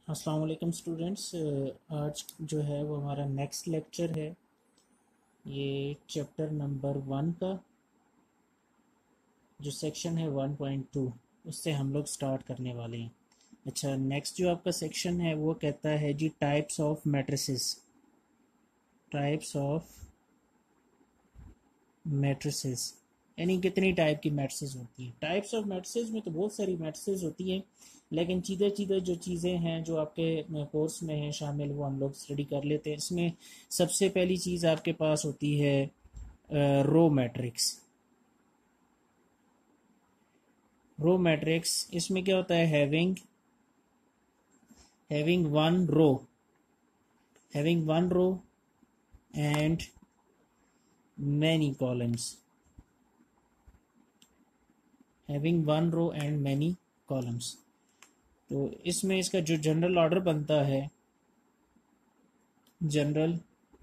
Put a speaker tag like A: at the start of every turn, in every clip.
A: अस्सलाम वालेकुम स्टूडेंट्स। आज जो है वो हमारा नेक्स्ट लेक्चर है। ये चैप्टर नंबर 1 का जो सेक्शन है 1.2 उससे हम लोग स्टार्ट करने वाले हैं। अच्छा, नेक्स्ट जो आपका सेक्शन है वो कहता है जी types of matrices. Types of matrices यानी कितनी टाइप की मैट्रिसेस होती हैं। टाइप्स ऑफ मैट्रिसेस में तो बहुत सारी मैट्रिसेस होती हैं, लेकिन सीधे सीधे जो चीज़ें हैं जो आपके कोर्स में हैं शामिल वो हम लोग स्टडी कर लेते हैं। इसमें सबसे पहली चीज़ आपके पास होती है रो मैट्रिक्स। रो मैट्रिक्स इसमें क्या होता है, having one row and many columns. Having one row and many columns. तो इसमें इसका जो जनरल ऑर्डर बनता है, general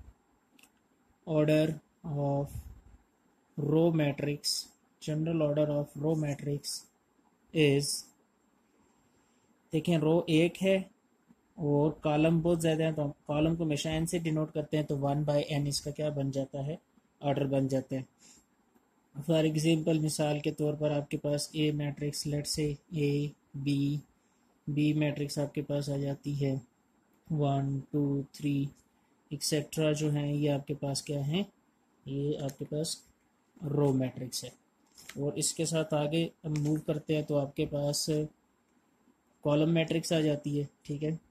A: order of row matrix, general order of row matrix is, देखें रो एक है और कॉलम बहुत ज़्यादा है तो हम कॉलम को हमेशा एन से डिनोट करते हैं, तो 1/n इसका क्या बन जाता है, ऑर्डर बन जाता है। फॉर एग्जांपल मिसाल के तौर पर आपके पास ए मैट्रिक्स, लेट से ए बी, बी मैट्रिक्स आपके पास आ जाती है 1 2 3 एक्सेट्रा जो हैं ये आपके पास क्या हैं, ये आपके पास रो मैट्रिक्स है। और इसके साथ आगे हम मूव करते हैं तो आपके पास कॉलम मैट्रिक्स आ जाती है। ठीक है,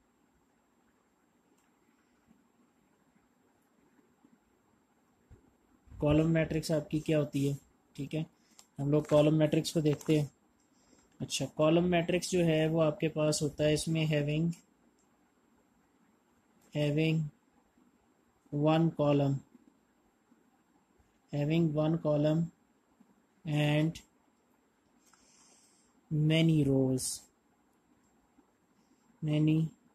A: कॉलम मैट्रिक्स आपकी क्या होती है। ठीक है, हम लोग कॉलम मैट्रिक्स को देखते हैं। अच्छा, कॉलम मैट्रिक्स जो है वो आपके पास होता है, इसमें having having one column, having one column and many rows, many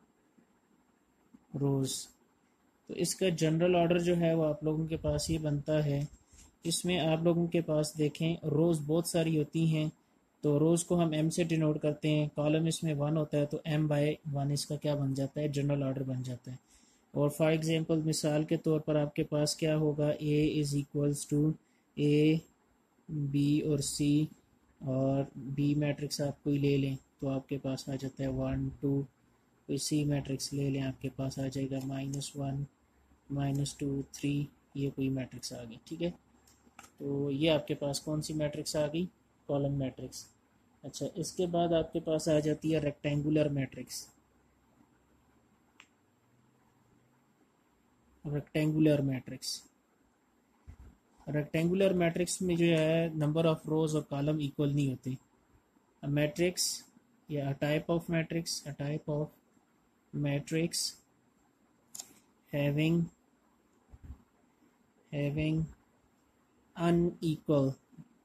A: rows. तो इसका जनरल ऑर्डर जो है वो आप लोगों के पास ये बनता है। इसमें आप लोगों के पास देखें रोज़ बहुत सारी होती हैं, तो रोज़ को हम एम से डिनोट करते हैं। कॉलम इसमें 1 होता है तो m/1 इसका क्या बन जाता है, जनरल ऑर्डर बन जाता है। और फॉर एग्जांपल मिसाल के तौर पर आपके पास क्या होगा, a is equals to a b और c, और b मैट्रिक्स आप कोई ले लें तो आपके पास आ जाता है 1 2। कोई सी मैट्रिक्स ले लें आपके पास आ जाएगा -1 -2 3, ये कोई मैट्रिक्स आ गई। ठीक है, तो ये आपके पास कौन सी मैट्रिक्स आ गई, कॉलम मैट्रिक्स। अच्छा, इसके बाद आपके पास आ जाती है rectangular matrix. Rectangular matrix, rectangular matrix में जो है नंबर ऑफ रोज और कॉलम इक्वल नहीं होते। अ मैट्रिक्स या type of matrix, a type of matrix having having unequal,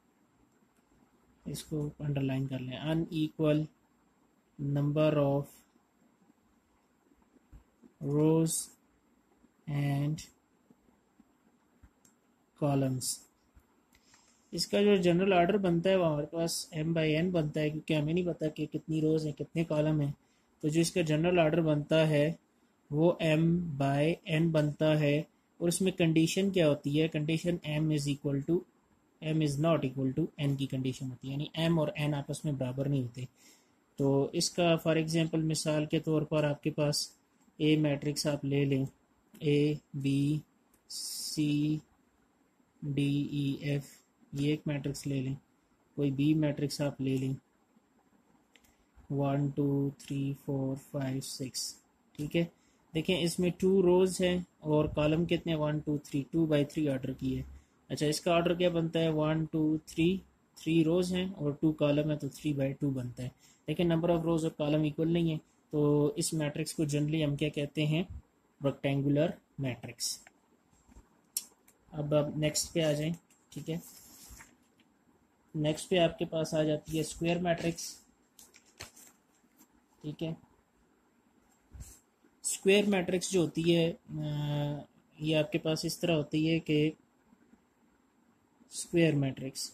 A: इसको अंडरलाइन कर लें, unequal number of rows and columns. इसका जो जनरल ऑर्डर बनता है वो हमारे पास m/n बनता है, क्योंकि हमें नहीं पता कि कितनी रोज़ हैं कितने कॉलम हैं। तो जो इसका जनरल ऑर्डर बनता है वो m/n बनता है। और इसमें कंडीशन क्या होती है, condition m is not equal to n की कंडीशन होती है, यानी m और n आपस में बराबर नहीं होते। तो इसका फॉर एग्जांपल मिसाल के तौर पर आपके पास ए मैट्रिक्स आप ले लें, ABCDEF, ये एक मैट्रिक्स ले लें। कोई बी मैट्रिक्स आप ले लें 1 2 3 4 5 6। ठीक है, देखें इसमें 2 रोज हैं और कॉलम कितने 1 2 3, 2/3 ऑर्डर की है। अच्छा, इसका ऑर्डर क्या बनता है 1 2 3, 3 रोज हैं और 2 कॉलम है तो 3/2 बनता है। लेकिन नंबर ऑफ रोज और कॉलम इक्वल नहीं है, तो इस मैट्रिक्स को जनरली हम क्या कहते हैं, रेक्टेंगुलर मैट्रिक्स। अब आप नेक्स्ट पे आ जाएं। ठीक है, नेक्स्ट पे आपके पास आ जाती है स्क्वायर मैट्रिक्स। ठीक है, स्क्वायर मैट्रिक्स जो होती है ये आपके पास इस तरह होती है कि स्क्वायर मैट्रिक्स,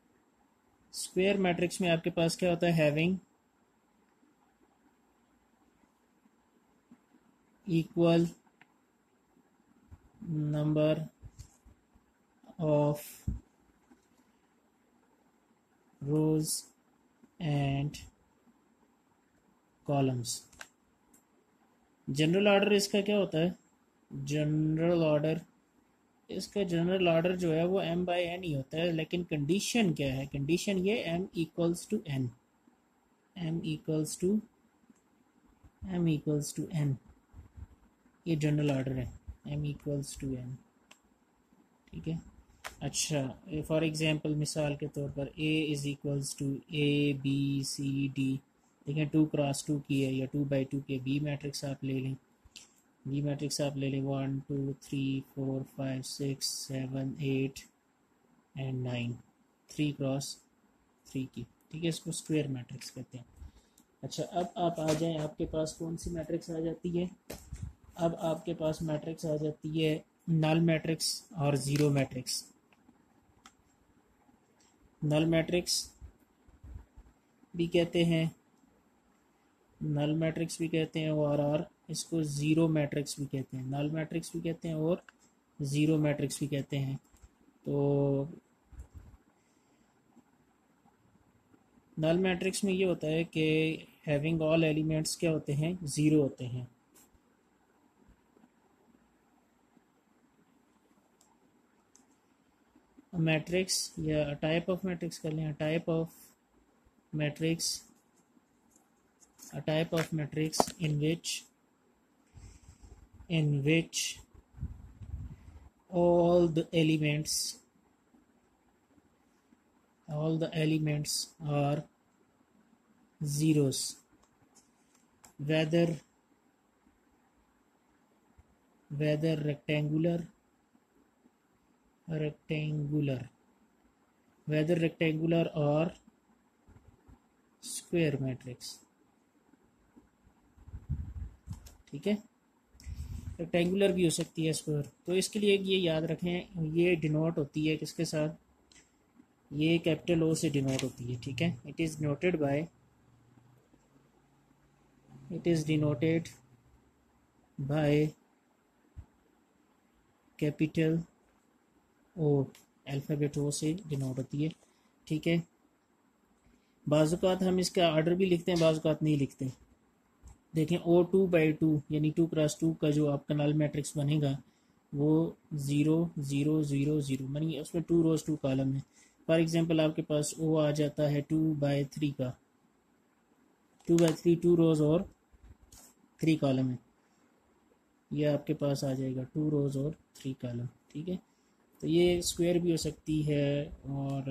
A: स्क्वायर मैट्रिक्स में आपके पास क्या होता है, equal number of rows and columns। General order इसका क्या होता है? जनरल ऑर्डर इसका जनरल ऑर्डर जो है वो m बाई n ही होता है, लेकिन कंडीशन क्या है? कंडीशन ये m equals to n, m equals to n, ये जनरल ऑर्डर है, m इक्वल्स टू n। ठीक है। अच्छा, फॉर एग्जांपल मिसाल के तौर पर a is equals to a b c d, देखें 2 क्रॉस 2 की है या 2 बाई 2 की। b मैट्रिक्स आप ले लें, 1 2 3 4 5 6 7 8 एंड 9, 3 क्रॉस 3 की। ठीक है, इसको स्क्वायर मैट्रिक्स कहते हैं। अच्छा, अब आप आ जाएं, आपके पास कौन सी मैट्रिक्स आ जाती है? अब आपके पास मैट्रिक्स आ जाती है नल मैट्रिक्स और ज़ीरो मैट्रिक्स। नल मैट्रिक्स भी कहते हैं, नल मैट्रिक्स भी कहते हैं, और इसको ज़ीरो मैट्रिक्स भी कहते हैं। नल मैट्रिक्स भी कहते हैं और ज़ीरो मैट्रिक्स भी कहते हैं। तो नल मैट्रिक्स में ये होता है कि हैविंग ऑल एलिमेंट्स क्या होते हैं? ज़ीरो होते हैं। मैट्रिक्स या टाइप ऑफ मैट्रिक्स कर लें, type of matrix, a type of matrix in which all the elements are zeros, whether rectangular, whether rectangular or square matrix। ठीक है, रेक्टेंगुलर भी हो सकती है, स्क्वायर। तो इसके लिए ये याद रखें, ये डिनोट होती है किसके साथ? ये कैपिटल ओ से डिनोट होती है। ठीक है, it is denoted by capital O, alphabet O से डिनोट होती है। ठीक है, बाज़ात हम इसका ऑर्डर भी लिखते हैं, बाज़ात नहीं लिखते। देखें, ओ 2 बाई 2 यानी 2 क्रॉस 2 का जो आपका नल मैट्रिक्स बनेगा वो 0 0 0 0, मानिए उसमें 2 रोज 2 कॉलम है। फॉर एग्जांपल आपके पास ओ आ जाता है 2 बाई 3 का, 2 बाई 3 2 रोज और 3 कॉलम है, ये आपके पास आ जाएगा 2 रोज और 3 कॉलम। ठीक है, तो ये स्क्वायर भी हो सकती है और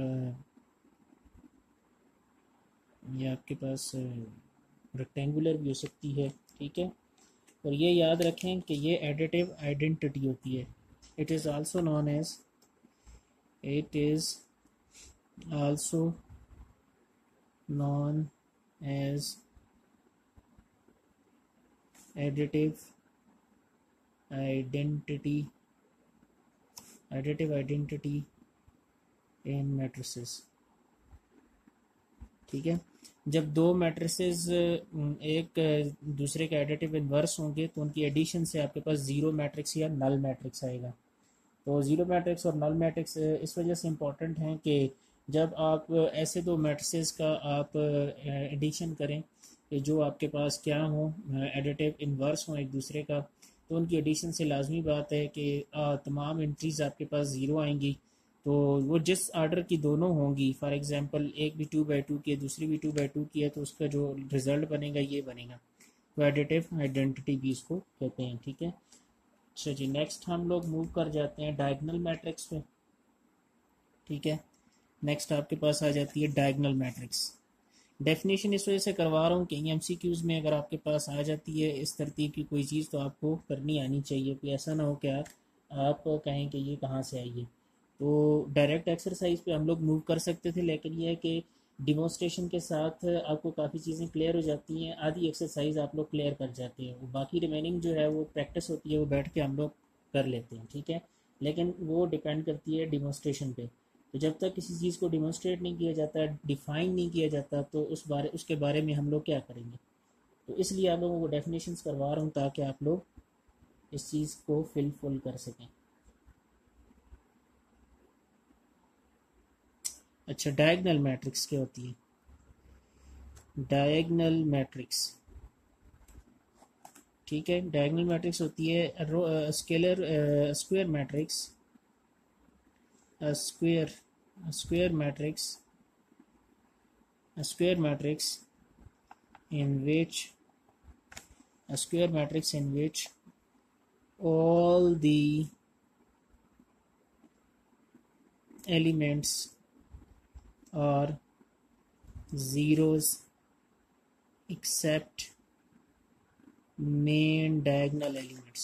A: ये आपके पास रेक्टेंगुलर भी हो सकती है। ठीक है, और ये याद रखें कि ये एडिटिव आइडेंटिटी होती है। It is also known as additive identity in matrices. ठीक है, जब दो मैट्रिसेस एक दूसरे के एडिटिव इन्वर्स होंगे तो उनकी एडिशन से आपके पास ज़ीरो मैट्रिक्स या नल मैट्रिक्स आएगा। तो ज़ीरो मैट्रिक्स और नल मैट्रिक्स इस वजह से इम्पॉर्टेंट हैं कि जब आप ऐसे दो मैट्रिसेस का आप एडिशन करें कि जो आपके पास क्या हो, एडिटिव इन्वर्स हो एक दूसरे का, तो उनकी एडिशन से लाजमी बात है कि तमाम एंट्रीज़ आपके पास ज़ीरो आएंगी। तो वो जिस आर्डर की दोनों होंगी, फॉर एग्जांपल एक भी 2 बाई 2 की है, दूसरी भी 2 बाई 2 की है, तो उसका जो रिज़ल्ट बनेगा ये बनेगा। तो एडिटिव आइडेंटिटी भी इसको कहते हैं। ठीक है, अच्छा जी, नेक्स्ट हम लोग मूव कर जाते हैं डायगोनल मैट्रिक्स पे। ठीक है, नेक्स्ट आपके पास आ जाती है डायगोनल मैट्रिक्स। डेफिनेशन इस वजह से करवा रहा हूँ कि MCQs में अगर आपके पास आ जाती है इस तरतीब की कोई चीज़ तो आपको करनी आनी चाहिए, कोई ऐसा ना हो कि आप कहें कि ये कहाँ से आई है। तो डायरेक्ट एक्सरसाइज पे हम लोग मूव कर सकते थे, लेकिन यह है कि डिमोस्ट्रेशन के साथ आपको काफ़ी चीज़ें क्लियर हो जाती हैं, आधी एक्सरसाइज आप लोग क्लियर कर जाते हैं, वो बाकी रिमेनिंग जो है वो प्रैक्टिस होती है, वो बैठ के हम लोग कर लेते हैं। ठीक है, लेकिन वो डिपेंड करती है डिमोस्ट्रेशन पे। तो जब तक किसी चीज़ को डिमोस्ट्रेट नहीं किया जाता, डिफ़ाइन नहीं किया जाता, तो उसके बारे में हम लोग क्या करेंगे। तो इसलिए आप लोगों को डेफिनेशंस करवा रहा हूँ ताकि आप लोग इस चीज़ को फुल कर सकें। अच्छा, डायगनल मैट्रिक्स क्या होती है? डायगनल मैट्रिक्स, ठीक है, डायगनल मैट्रिक्स होती है scalar square matrix, square matrix, square matrix in which a square matrix in which all the elements are zeros except main diagonal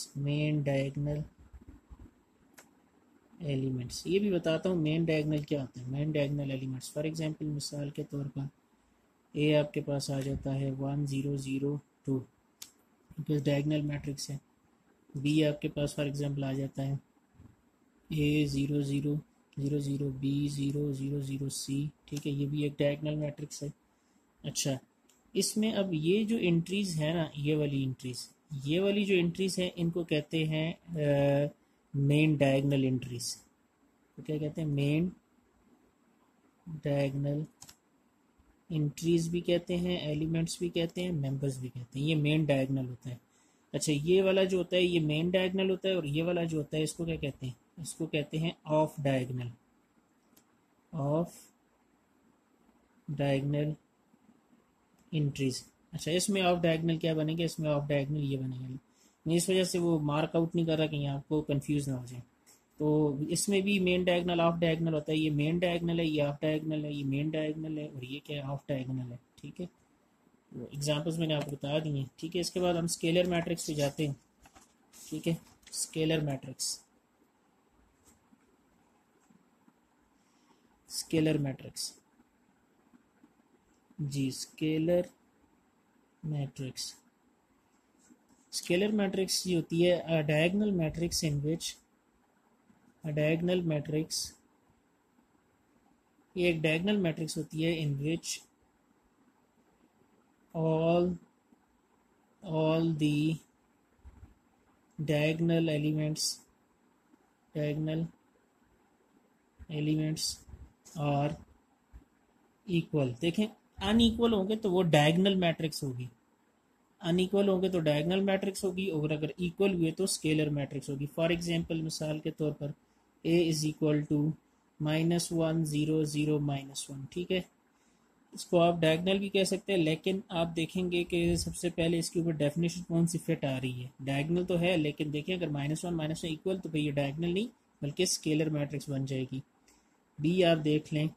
A: elements। ये भी बताता हूँ मेन डायगनल क्या होता है। Main diagonal elements, for example मिसाल के तौर पर ए आपके पास आ जाता है 1 0 0 2, क्योंकि डायगनल मैट्रिक्स है। बी आपके पास फॉर एग्जांपल आ जाता है ए 0 0 0 0, बी 0 0 0 सी, ठीक है, ये भी एक डायगनल मैट्रिक्स है। अच्छा, इसमें अब ये जो एंट्रीज है ना, ये वाली जो एंट्रीज हैं इनको कहते हैं मेन डायगनल एंट्रीज। तो क्या कहते हैं? मेन डायगनल एंट्रीज भी कहते हैं, एलिमेंट्स भी कहते हैं, मेंबर्स भी कहते हैं। ये मेन डायगनल होता है। अच्छा, ये वाला जो होता है ये मेन डायगनल होता है, और ये वाला जो होता है इसको क्या कहते हैं? इसको कहते हैं ऑफ डायगनल एंट्रीज। अच्छा, इसमें ऑफ डायगनल क्या बनेगा? इसमें ऑफ डायगनल ये बनेगा। मैं इस वजह से वो मार्क आउट नहीं कर रहा कहीं आपको कंफ्यूज ना हो जाए। तो इसमें भी मेन डायगनल ऑफ डायगनल होता है। ये मेन डायगनल है, ये ऑफ डायगनल है, ये मेन डायगनल है, और ये क्या है? ऑफ डायगनल है, ठीक है। तो एग्जांपल्स मैंने आपको बता दी हैं, ठीक है। इसके बाद हम स्केलर मैट्रिक्स पे जाते हैं, ठीक है। स्केलर मैट्रिक्स जी, स्केलर मैट्रिक्स ये होती है अ डायगनल मैट्रिक्स इन विच ये एक डायगनल मैट्रिक्स होती है in which all the diagonal elements are equal। देखें, अनइक्वल होंगे तो वो डायगनल मैट्रिक्स होगी, अनइक्वल होंगे तो डायगनल मैट्रिक्स होगी, और अगर इक्वल हुए तो स्केलर मैट्रिक्स होगी। फॉर एग्जांपल मिसाल के तौर पर a इज इक्वल टू -1 0 0 -1, ठीक है। इसको आप डायगनल भी कह सकते हैं, लेकिन आप देखेंगे कि सबसे पहले इसके ऊपर डेफिनेशन कौन सी फिट आ रही है। डायगनल तो है, लेकिन देखिए अगर -1 इक्वल तो भाई ये डायगनल नहीं बल्कि स्केलर मैट्रिक्स बन जाएगी। बी आप देख लें,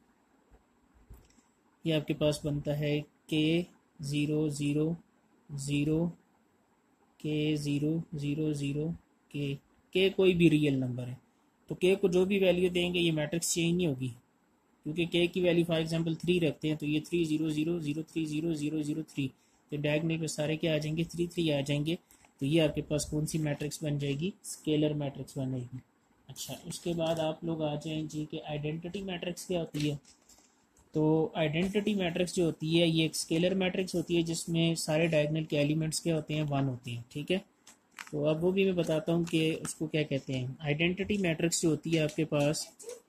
A: ये आपके पास बनता है k 0 0 0 k 0 0 0 k कोई भी रियल नंबर है तो k को जो भी वैल्यू देंगे ये मैट्रिक्स चेंज नहीं होगी, क्योंकि k की वैल्यू फॉर एग्जांपल 3 रखते हैं तो ये 3 0 0 0 3 0 0 0 3, तो डायगनल पे सारे क्या आ जाएंगे? 3 3 आ जाएंगे। तो ये आपके पास कौन सी मैट्रिक्स बन जाएगी? स्केलर मैट्रिक्स बनेगी। अच्छा, उसके बाद आप लोग आ जाएं जी कि आइडेंटिटी मैट्रिक्स क्या होती है। तो आइडेंटिटी मैट्रिक्स जो होती है ये एक स्केलर मैट्रिक्स होती है जिसमें सारे डायगनल के एलिमेंट्स क्या होते हैं? 1 होते हैं, ठीक है। तो अब वो भी मैं बताता हूँ कि उसको क्या कहते हैं। आइडेंटिटी मैट्रिक्स जो होती है आपके पास,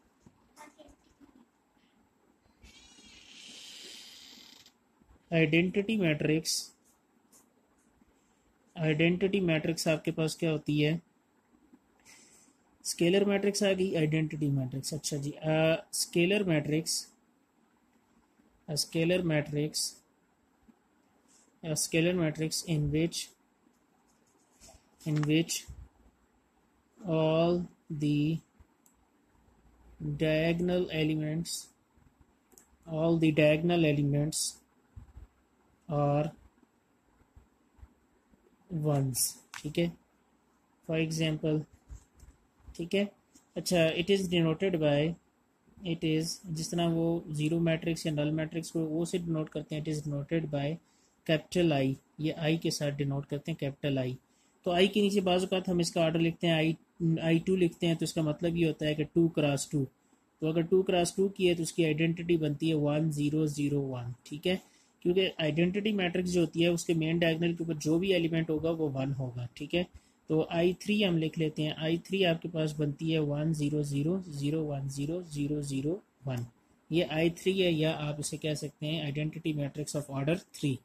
A: आइडेंटिटी मैट्रिक्स आपके पास क्या होती है? स्केलर मैट्रिक्स आ गई, आइडेंटिटी मैट्रिक्स। अच्छा जी, scalar matrix in which all the diagonal elements are ones, ठीक है। फॉर एग्जाम्पल, ठीक है। अच्छा, it is denoted by, it is जिस तरह वो ज़ीरो मैट्रिक्स या नल मैट्रिक्स को वो से डिनोट करते हैं, it is denoted by capital I. ये आई के साथ डिनोट करते हैं, कैपिटल आई। तो आई के नीचे बाज़ औक़ात हम इसका ऑर्डर लिखते हैं, I2 लिखते हैं, तो इसका मतलब ये होता है कि 2 क्रॉस 2। तो अगर 2 क्रॉस 2 की है तो उसकी आइडेंटिटी बनती है 1 0 0 1, ठीक है। क्योंकि आइडेंटिटी मैट्रिक्स जो होती है उसके मेन डायगनल के ऊपर जो भी एलिमेंट होगा वो 1 होगा, ठीक है। तो I3 हम लिख लेते हैं। I3 आपके पास बनती है 100 010 1। ये I3 है, या आप इसे कह सकते हैं आइडेंटिटी मैट्रिक्स ऑफ ऑर्डर 3।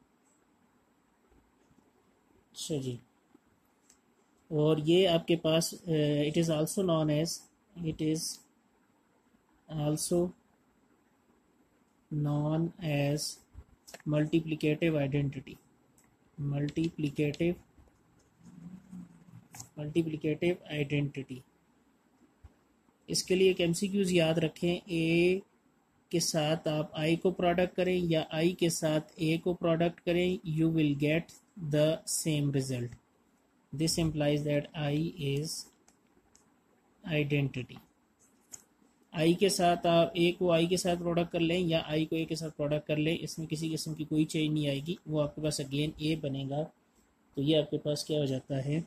A: अच्छा जी, और ये आपके पास it is also known as, it is also known as multiplicative identity, multiplicative identity. इसके लिए एक एमसीक्यूज याद रखें, ए के साथ आप आई को प्रोडक्ट करें या आई के साथ ए को प्रोडक्ट करें, you will get the same result. This implies that I is identity. I के साथ आप ए को आई के साथ प्रोडक्ट कर लें या आई को ए के साथ प्रोडक्ट कर लें, इसमें किसी किस्म की कोई चेंज नहीं आएगी, वो आपके पास अगेन ए बनेगा। तो ये आपके पास क्या हो जाता है,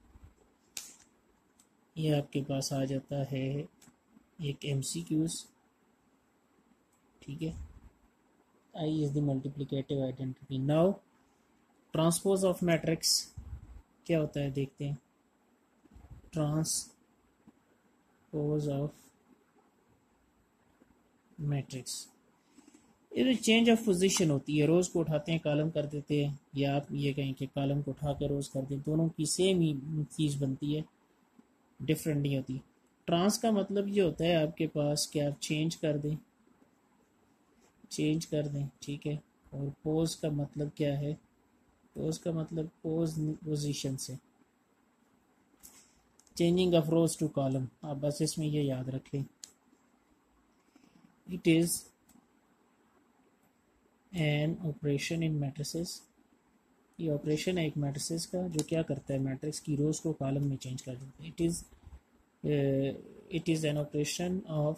A: ये आपके पास आ जाता है एक एमसीक्यूज, ठीक है। I is the multiplicative identity. Now transpose of matrix क्या होता है देखते हैं। ट्रांसपोज ऑफ मैट्रिक्स, ये चेंज ऑफ पोजीशन होती है, रोज़ को उठाते हैं कॉलम कर देते हैं, या आप ये कहें कि कॉलम को उठा के रोज़ कर दें, दोनों की सेम ही चीज़ बनती है, डिफरेंट नहीं होती। ट्रांस का मतलब ये होता है आपके पास कि आप चेंज कर दें, ठीक है। और पोज का मतलब क्या है, पोज का मतलब पोजीशन से, changing of rows to column. आप बस इसमें ये याद रख लें, it is an operation in matrices. ये ऑपरेशन है एक मैट्रिसेस का जो क्या करता है, मैट्रिक्स की रोज को कॉलम में चेंज कर देता है। It is an operation of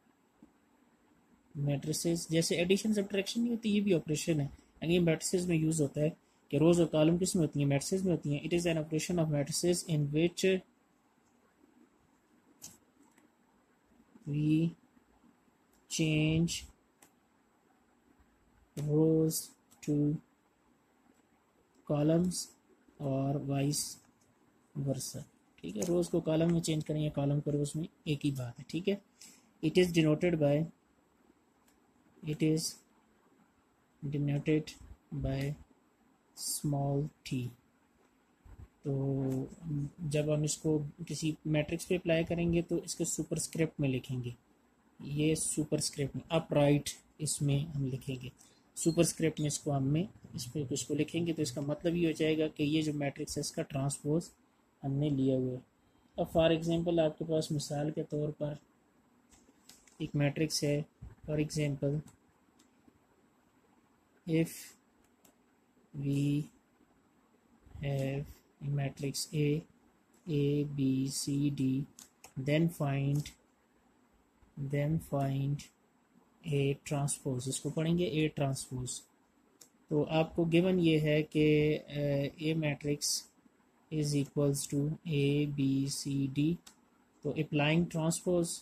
A: matrices. जैसे एडिशन सब्ट्रैक्शन नहीं होती, ये भी ऑपरेशन है, यानी मैट्रिसेस में यूज़ होता है कि रोज और कॉलम किस में होती हैं, मैट्रिसेस में होती हैं। It is an operation of matrices in which we change rows to columns और वाइस वर्सा, ठीक है। रोज को कॉलम में चेंज करें या कॉलम को रोज में, एक ही बात है, ठीक है। It is denoted by small T. तो जब हम इसको किसी मैट्रिक्स पे अप्लाई करेंगे तो इसके सुपरस्क्रिप्ट में लिखेंगे, ये सुपरस्क्रिप्ट में अपराइट इसमें हम लिखेंगे, सुपरस्क्रिप्ट में इसको हमें इस पर इसको लिखेंगे, तो इसका मतलब ये हो जाएगा कि ये जो मैट्रिक्स है इसका ट्रांसपोज हमने लिया हुआ है। अब फॉर एग्जांपल आपके पास मिसाल के तौर पर एक मैट्रिक्स है, for example if we have matrix A B C D, then find A transpose, इसको पढ़ेंगे ए ट्रांसपोज। तो आपको गिवन ये है कि A matrix is equals to A B C D, तो अप्लाइंग ट्रांसपोज,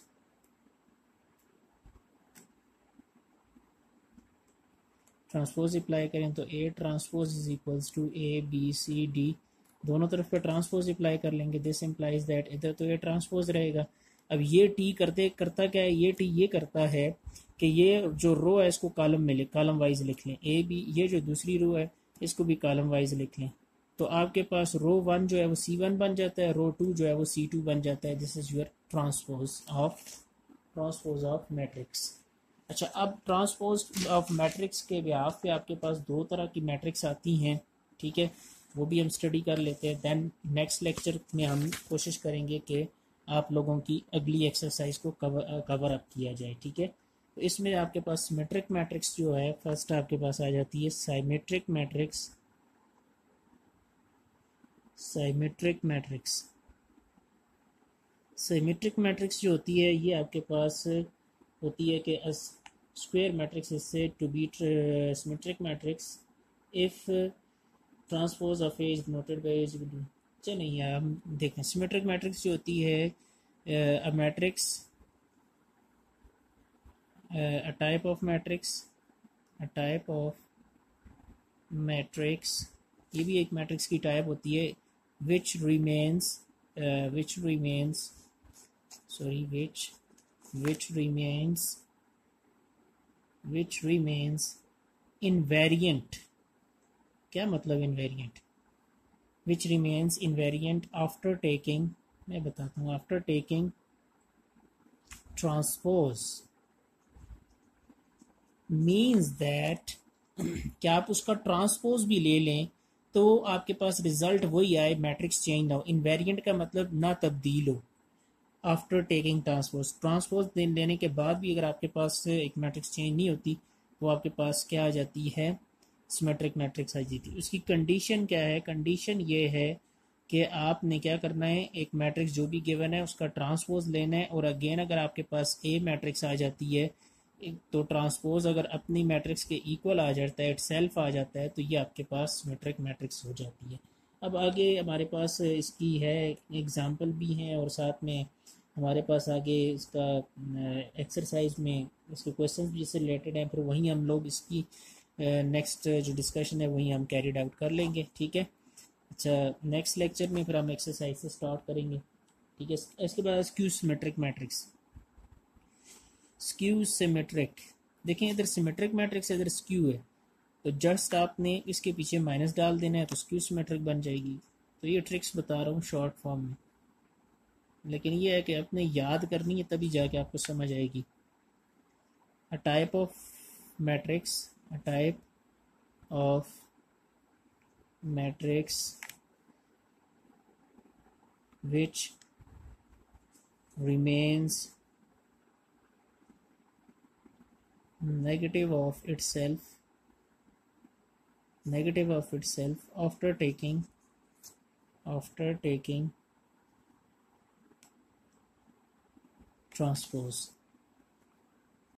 A: अप्लाई करें तो A transpose is equals to A B C D, दोनों तरफ पे ट्रांसपोज अप्लाई कर लेंगे। दिस इम्प्लाइज दैट इधर तो ए ट्रांसपोज रहेगा। अब ये टी करता क्या है, ये टी ये करता है कि ये जो रो है इसको कॉलम वाइज लिख लें, ए बी, ये जो दूसरी रो है इसको भी कॉलम वाइज लिख लें, तो आपके पास रो 1 जो है वो C1 बन जाता है, रो 2 जो है वो C2 बन जाता है। This is your transpose of matrix. अच्छा, अब ट्रांसपोज ऑफ मैट्रिक्स के ब्याह पे आपके पास दो तरह की मैट्रिक्स आती हैं, ठीक है, वो भी हम स्टडी कर लेते हैं। देन नेक्स्ट लेक्चर में हम कोशिश करेंगे कि आप लोगों की अगली एक्सरसाइज को कवर अप किया जाए, ठीक है। तो इसमें आपके पास सिमेट्रिक मैट्रिक्स जो है, फर्स्ट आपके पास आ जाती है साइमेट्रिक मैट्रिक्स। साइमेट्रिक मैट्रिक्स जो होती है ये आपके पास होती है कि square matrix is said to be symmetric matrix if transpose of A is noted by चलिए नहीं यार, हम देखें सिमेट्रिक मैट्रिक्स जो होती है अ टाइप ऑफ मैट्रिक्स, ये भी एक मैट्रिक्स की टाइप होती है which remains which remains sorry which remains invariant. क्या मतलब invariant? Which remains invariant after taking, मैं बताता हूँ, after taking transpose means that क्या आप उसका ट्रांसपोज भी ले लें तो आपके पास रिजल्ट वही आए, मैट्रिक्स चेंज ना हो. इन्वेरिएंट का मतलब ना तब्दील हो. आफ्टर टेकिंग ट्रांसपोज लेने के बाद भी अगर आपके पास एक मैट्रिक्स चेंज नहीं होती तो आपके पास क्या आ जाती है, सिमेट्रिक मैट्रिक्स आ जाती है. उसकी कंडीशन क्या है? कंडीशन ये है कि आपने क्या करना है, एक मैट्रिक्स जो भी गिवन है उसका ट्रांसपोज लेना है, और अगेन अगर आपके पास ए मैट्रिक्स आ जाती है तो ट्रांसपोज अगर अपनी मैट्रिक्स के इक्वल आ जाता है, इट सेल्फ आ जाता है, तो ये आपके पास सिमेट्रिक मैट्रिक्स हो जाती है. अब आगे हमारे पास इसकी है एग्जांपल भी हैं, और साथ में हमारे पास आगे इसका एक्सरसाइज में इसके क्वेश्चंस भी इससे रिलेटेड हैं, फिर वहीं हम लोग इसकी नेक्स्ट जो डिस्कशन है वहीं हम कैरिड आउट कर लेंगे. ठीक है. अच्छा, नेक्स्ट लेक्चर में फिर हम एक्सरसाइज से स्टार्ट करेंगे. ठीक है. इसके बाद skew symmetric matrix. Skew symmetric, देखें इधर सिमेट्रिक मैट्रिक्स है, इधर स्क्यू है, तो जस्ट आपने इसके पीछे माइनस डाल देना है तो स्क्यू सिमेट्रिक बन जाएगी. तो ये ट्रिक्स बता रहा हूँ शॉर्ट फॉर्म में, लेकिन ये है कि आपने याद करनी है तभी जाके आपको समझ आएगी. A type of matrix, a type of matrix which remains negative of itself after taking transpose.